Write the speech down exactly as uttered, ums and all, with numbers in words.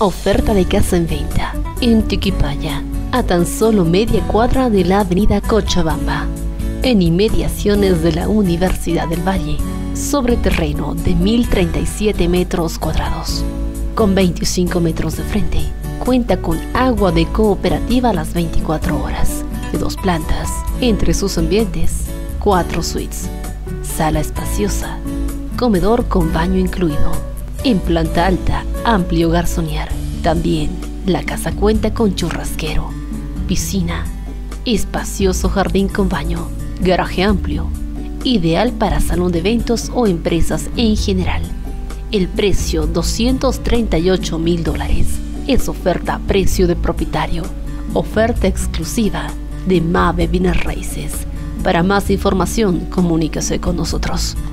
Oferta de casa en venta en Tiquipaya, a tan solo media cuadra de la avenida Cochabamba, en inmediaciones de la Universidad del Valle, sobre terreno de mil treinta y siete metros cuadrados, con veinticinco metros de frente. Cuenta con agua de cooperativa a las veinticuatro horas, de dos plantas, entre sus ambientes, cuatro suites, sala espaciosa, comedor con baño incluido. En planta alta, amplio garzonier. También, la casa cuenta con churrasquero, piscina, espacioso jardín con baño, garaje amplio, ideal para salón de eventos o empresas en general. El precio, doscientos treinta y ocho mil dólares. Es oferta a precio de propietario. Oferta exclusiva de Mave Bienes Raíces. Para más información, comuníquese con nosotros.